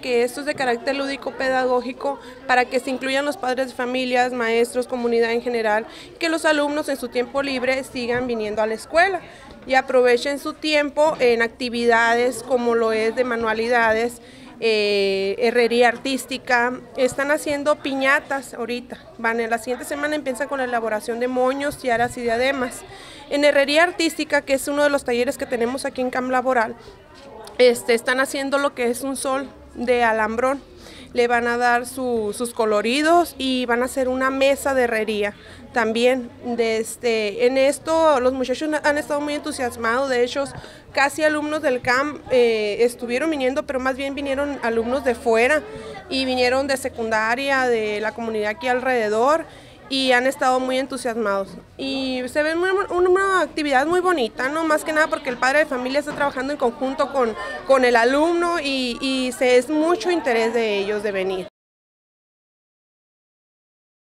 que esto es de carácter lúdico-pedagógico para que se incluyan los padres de familias, maestros, comunidad en general, que los alumnos en su tiempo libre sigan viniendo a la escuela y aprovechen su tiempo en actividades como lo es de manualidades, herrería artística. Están haciendo piñatas ahorita, la siguiente semana empiezan con la elaboración de moños, tiaras y diademas. En herrería artística, que es uno de los talleres que tenemos aquí en Camp Laboral, están haciendo lo que es un sol de alambrón. Le van a dar sus coloridos y van a hacer una mesa de herrería también. En esto los muchachos han estado muy entusiasmados. De hecho, casi alumnos del camp estuvieron viniendo, pero más bien vinieron alumnos de fuera y vinieron de secundaria, de la comunidad aquí alrededor, y han estado muy entusiasmados. Y se ve una actividad muy bonita, ¿no? Más que nada porque el padre de familia está trabajando en conjunto con el alumno y es mucho interés de ellos de venir.